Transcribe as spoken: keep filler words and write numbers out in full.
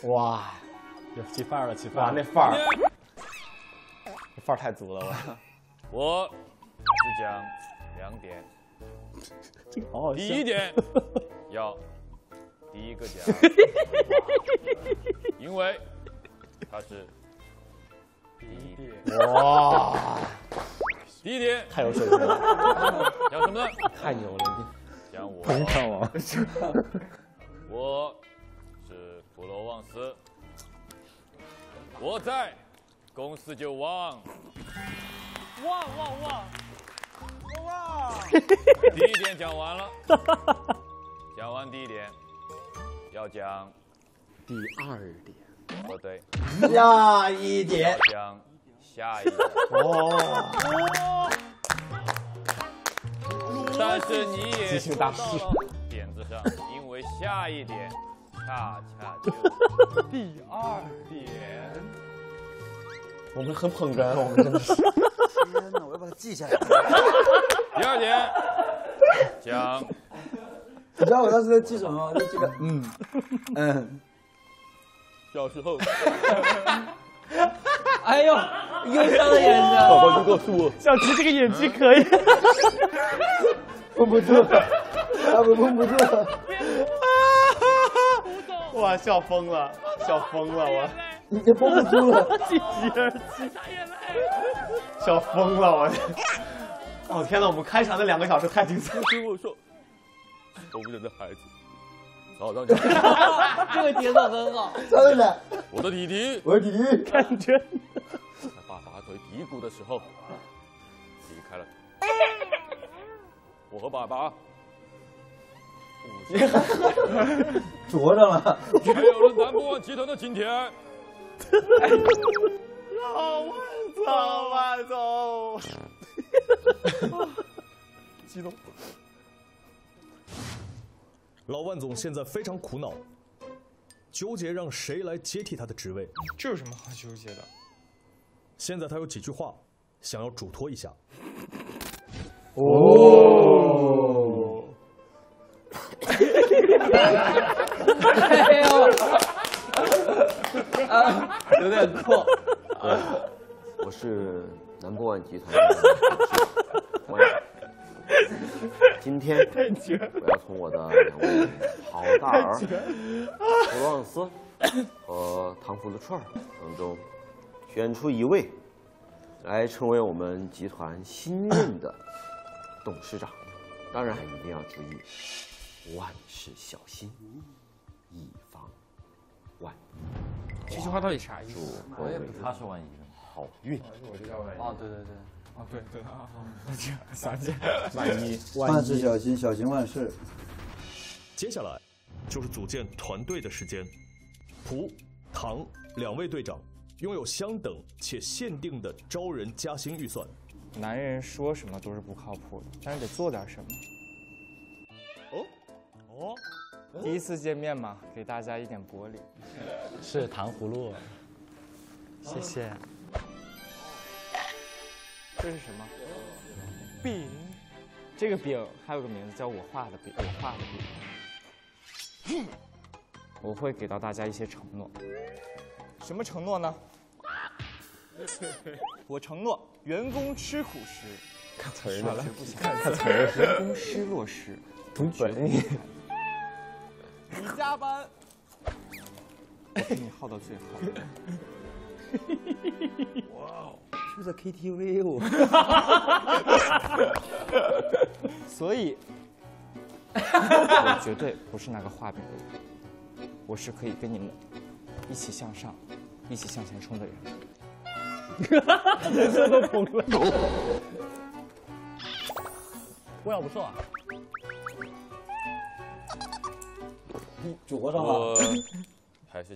哇， 有起范儿了，起范儿！ 哇，那范儿，那范儿太足了， 我。我只讲两点。 这个好好笑。 第一点，要第一个讲，因为它是第一点。 哇， 第一点太有水平了， 讲什么呢？ 太牛了， 讲我。 膨胀王。 我是普罗旺斯，我在公司就旺。 旺旺旺！哇！ 第一点讲完了，讲完第一点，要讲第二点。 哦对， 下一点。 讲下一点。 哦。 但是你也即兴大师点子上，因为下一点恰恰就第二点。 我们很捧哏，我们真的是。 天哪，我要把它记下来。 第二点讲， 你知道我当时在记什么吗？就记得，嗯嗯。 小时候。 哎呦，忧伤的眼神。 宝宝就告诉我， 小吉这个演技可以。 绷不住了，他们绷不住了。 哇，笑疯了，笑疯了，我已经绷不住了， 喜极而泣， 笑疯了，我。哦天哪，我们开场那两个小时太精彩了。 听我说，我们的孩子，早上起这个节奏很好。 真的， 我的弟弟， 我的弟弟， 感觉。 在爸爸腿低谷的时候离开了他。我和爸爸着上了， 却有了南博万集团的今天。 老万总，老万总，激动。 老万总现在非常苦恼，纠结让谁来接替他的职位。 这有什么好纠结的？ 现在他有几句话想要嘱托一下。 哦， 哎呦，啊，有点错。 我是南博万集团的董事王阳。今天我要从我的两位好大儿普罗旺斯和唐福的串儿当中选出一位，来成为我们集团新任的董事长。当然一定要注意，万事小心，以防万一。 这句话到底啥意思？ 我也不他是万一的好运。 哦，对对对，哦对对啊，这想起万一， 万事小心，小心万事。 接下来就是组建团队的时间。蒲、唐两位队长拥有相等且限定的招人加薪预算。 男人说什么都是不靠谱的，但是得做点什么。 哦，哦， 第一次见面嘛，给大家一点薄礼。 是糖葫芦。 谢谢。这是什么？饼。这个饼还有个名字叫我画的饼，我画的饼。我会给到大家一些承诺。什么承诺呢？我承诺员工吃苦时， 看词儿呢， 不行， 看词儿， 员工失落时， 读本你。 你加班，我给你耗到最后。 哇，是不是在 K T V 哦？ 所以，我绝对不是那个画饼的人，我是可以跟你们一起向上、一起向前冲的人。 人设都崩了。味道不错啊。 你着上了。